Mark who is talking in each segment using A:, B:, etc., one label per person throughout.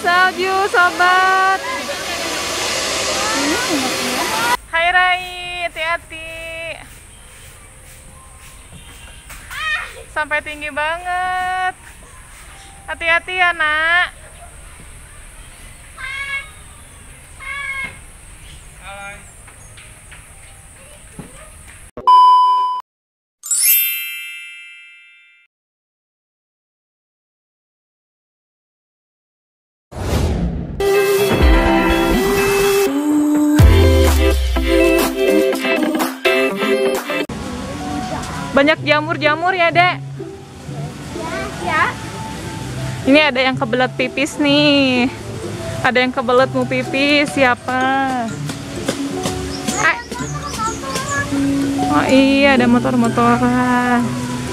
A: salju, sobat. Hai Rai, hati-hati. Sampai tinggi banget. Hati-hati ya, Nak. Banyak jamur-jamur ya, Dek?
B: Ya.
A: Ini ada yang kebelet pipis nih. Ada yang kebelet mau pipis, siapa? Oh iya, ada motor-motoran.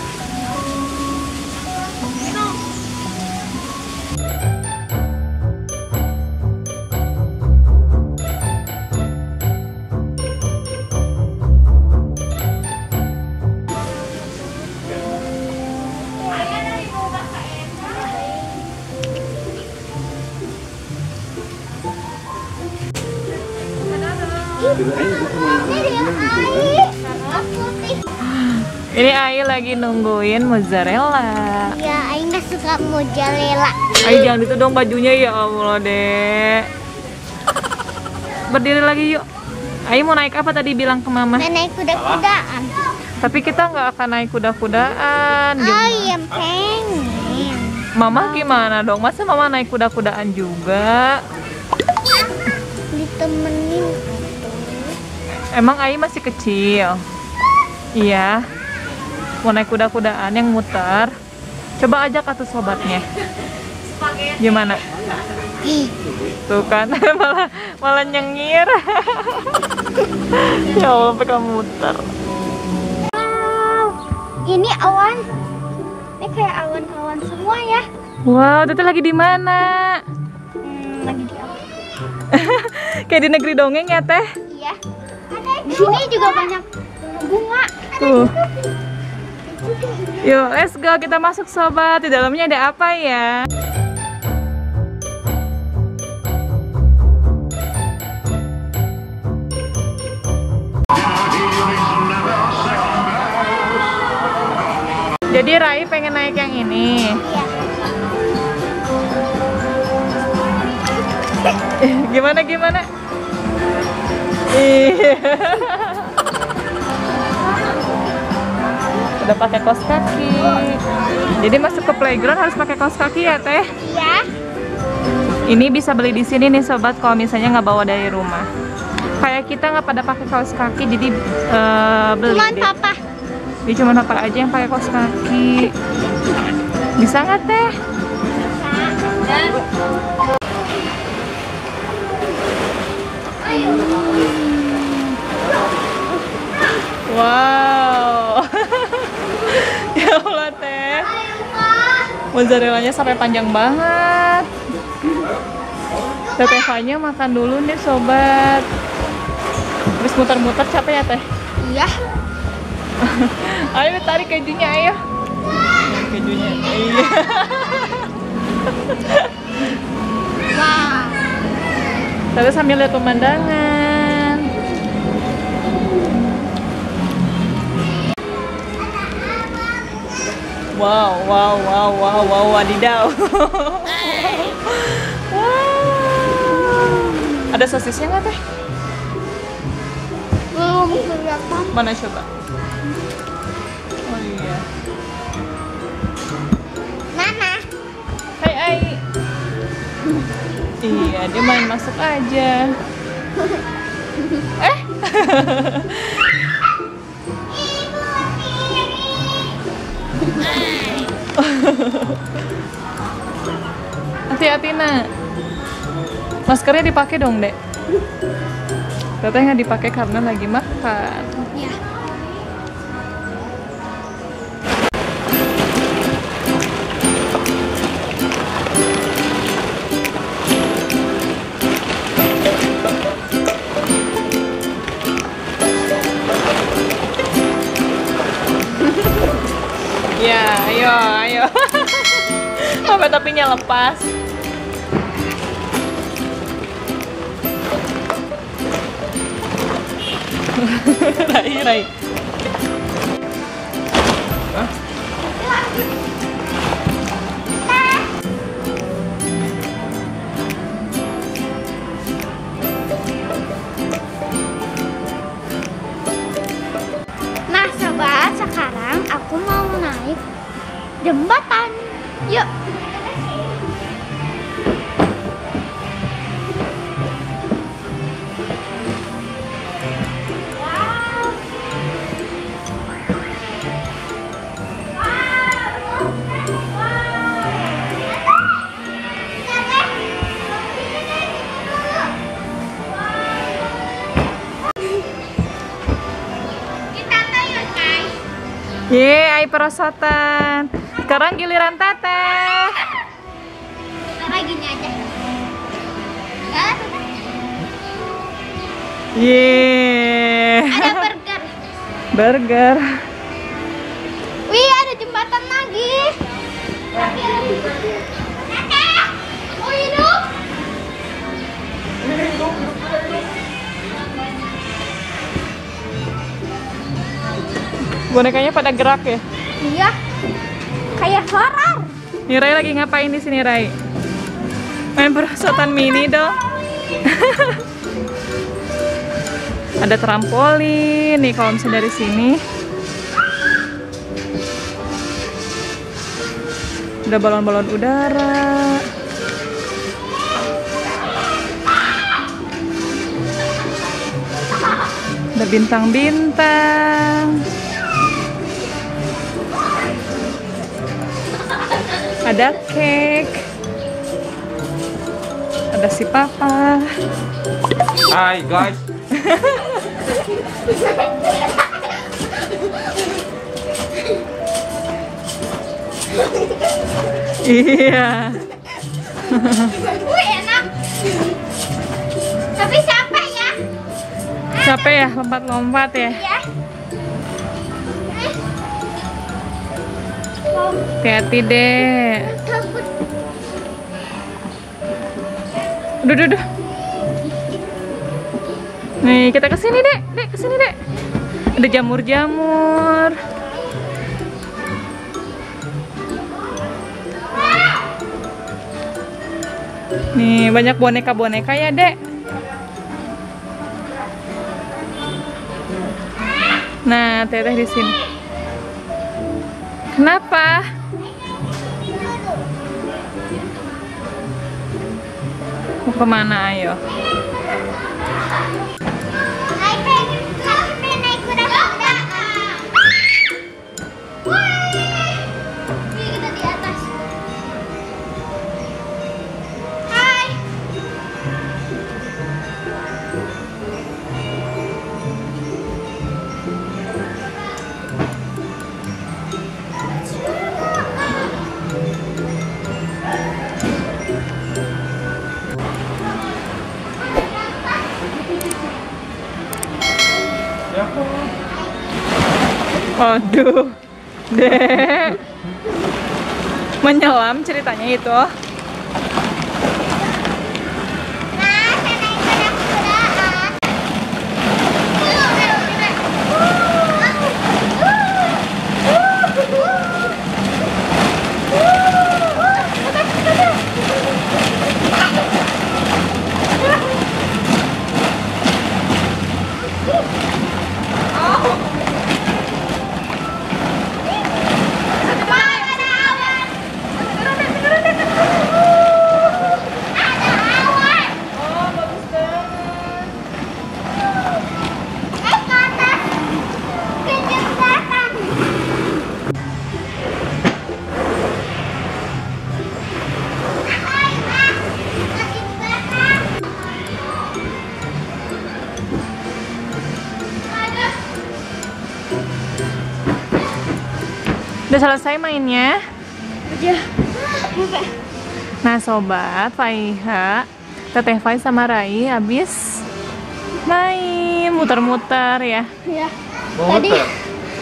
A: Ini Ai lagi nungguin mozzarella.
B: Ya, Ai nggak suka mozzarella.
A: Ai jangan itu dong bajunya, ya Allah, Dek. Berdiri lagi yuk. Ai mau naik apa tadi bilang ke Mama?
B: Naik kuda-kudaan.
A: Tapi kita nggak akan naik kuda-kudaan.
B: Ai yang pengen.
A: Mama gimana dong? Masa Mama naik kuda-kudaan juga?
B: Ditemenin.
A: Emang Ai masih kecil? Iya. Mau naik kuda-kudaan yang muter. Coba ajak atuh sobatnya. Gimana? Tuh kan, malah nyengir. Ya Allah, sampai kamu muter.
B: Wow, ini awan. Ini kayak awan-awan semua ya.
A: Wow, Tete lagi di mana?
B: Lagi di awan.
A: Kayak di negeri dongeng ya, Teh?
B: Iya. Di sini juga banyak bunga.
A: Tuh. Yuk, let's go, kita masuk sobat. Di dalamnya ada apa ya? Jadi Rai pengen naik yang ini.
B: Iya.
A: Gimana? Iya. Udah pakai kaos kaki. Jadi masuk ke playground harus pakai kaos kaki ya, Teh?
B: Iya.
A: Ini bisa beli di sini nih sobat, kalau misalnya nggak bawa dari rumah. Kayak kita nggak pada pakai kaos kaki, jadi beli
B: Cuman
A: deh.
B: papa.
A: Jadi cuma papa aja yang pakai kaos kaki. Bisa nggak, Teh? Wow. Ya Allah, Teh. Mozzarellanya sampai panjang banget. Teteh Fanya makan dulu nih sobat. Terus muter-muter capek ya, Teh?
B: Iya.
A: Ayo tarik kejunya, ayo. Kejunya. Iya.
B: Wow.
A: Terus sambil lihat pemandangan. Wow, wadidaw. Wow. Ada sosisnya nggak, Teh?
B: Belum kelihatan.
A: Mana coba? Oh iya.
B: Mana?
A: Hai Ai. Iya, dia main masuk aja. Hati-hati, Nak. Maskernya dipakai dong, Dek. Teteh nggak dipakai karena lagi makan.
B: Iya.
A: Ya, ayo. Sampai topinya lepas. Rai.
B: Nah sobat, sekarang aku mau naik jembatan. Yuk.
A: Yeay, perosotan. Sekarang giliran Teteh.
B: Karena gini aja.
A: Yeay.
B: Ada burger.
A: Burger.
B: Wih, ada jembatan lagi. Mau hidup?
A: Bonekanya pada gerak ya.
B: Iya. Kayak horor.
A: Nih Rai lagi ngapain di sini Rai? Main perosotan mini dong. Ada trampolin nih kalau misalnya dari sini. Ada balon-balon udara. Ada bintang-bintang. Ada cake. Ada si papa.
C: Hai guys.
A: Iya.
B: Wih, enak. Tapi capek ya.
A: Capek ya lompat-lompat ya.
B: Ya.
A: Hati-hati deh.
B: Takut.
A: Duh. Nih kita kesini dek, kesini dek. Ada jamur-jamur. Nih banyak boneka-boneka ya dek. Nah Teteh di sini. Kenapa? Mau kemana ayo?
B: Naik kuda-kuda. Wih, kita di atas. Hai.
A: Aduh, dek. Menyelam ceritanya itu.
B: Nah, saya naik kuda-kudaan.
A: Udah selesai mainnya?
B: Udah.
A: Nah sobat, Faiha, Teteh Fai sama Rai habis main muter-muter ya.
B: Ya.
C: Mau
B: Tadi
C: muter?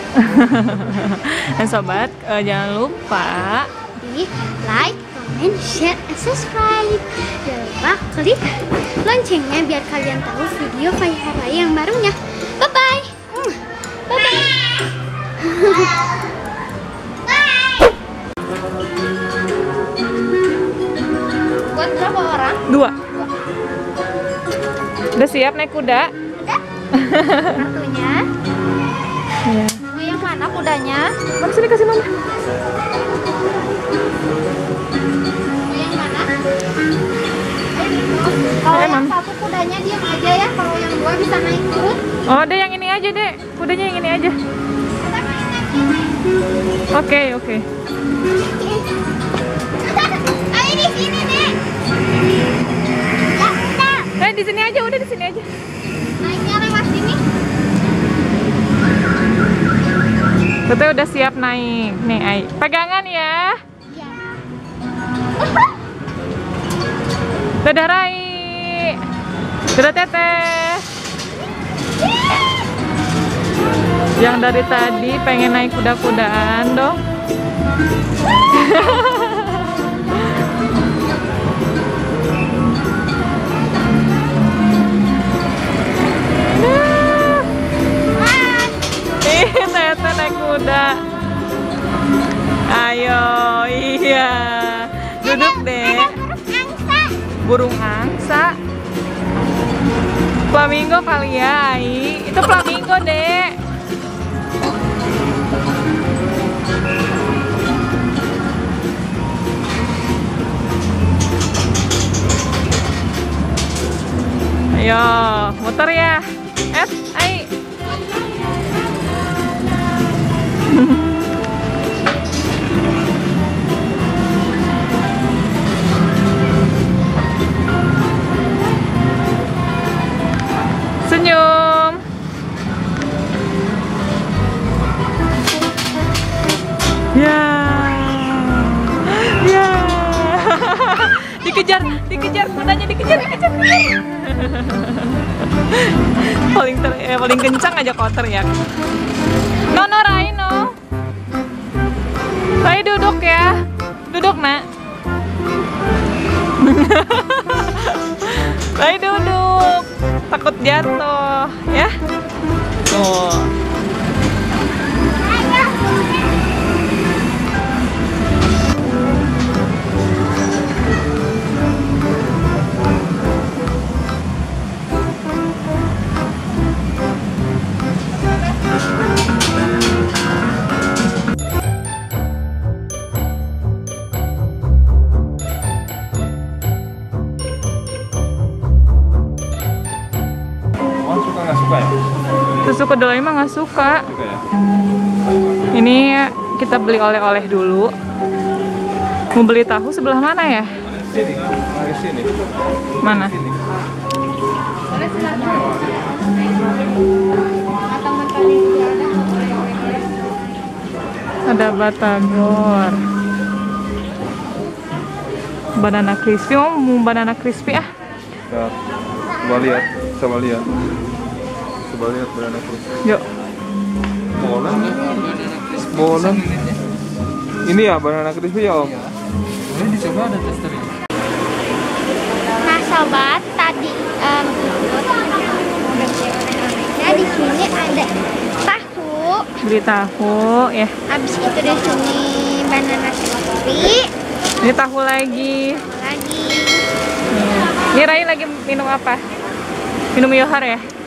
A: Dan sobat, jangan lupa
B: di like, comment, share, and subscribe. Jangan lupa klik loncengnya biar kalian tahu video Faiha Rai yang barunya. Bye. Bye-bye. Bye-bye. Buat berapa orang?
A: 2. Udah siap naik kuda?
B: Satunya.
A: Iya.
B: Mau yang mana kudanya?
A: Mama sini kasih mama.
B: Mau yang mana? Kalau yang
A: Mam.
B: satu kudanya diam aja ya. Kalau yang 2 bisa naik turun.
A: Oh, deh yang ini aja, Dek. Kudanya yang ini aja.
B: Kita main yang ini.
A: Oke, oke.
B: Ayo di sini, Nek. Ya, udah.
A: Di sini aja, udah di sini aja.
B: Naiknya lewat sini.
A: Tete udah siap naik. Nih, Ai. Pegangan ya.
B: Iya.
A: Dadah Rai. Dadah Tete. Yang dari tadi pengen naik kuda-kudaan dong. Tete naik kuda. Ayo, iya. Duduk deh. Burung angsa. Flamingo kali ya, Ai. Itu flamingo, Dek. Ayo, muter ya. Ai. Senyum. Ya. Ya. Dikejar kudanya, dikejar. Paling kencang aja kau teriak. No, Rai, no. Rai duduk ya. Duduk, Nak. Rai duduk. Takut jatuh, ya. Tuh.
C: Nggak suka ya?
A: Susu kedelai mah nggak suka.
C: Suka ya?
A: Ini kita beli oleh-oleh dulu. Mau beli tahu sebelah mana ya?
C: Sini, di sini.
A: Mana?
C: Sini.
A: Ada batagor. Banana crispy, mau banana crispy ah.
C: Ya, coba lihat, banana crispy.
A: Yuk.
C: Bolan. Ini ya banana crispy ya, Om. Ini dicoba ada testernya.
B: Nah sobat, tadi nah di sini ada tahu.
A: Beli tahu ya.
B: Habis itu di sini banana crispy.
A: Ini tahu lagi.
B: Lagi.
A: Ini Rai lagi minum apa? Minum Yohar ya?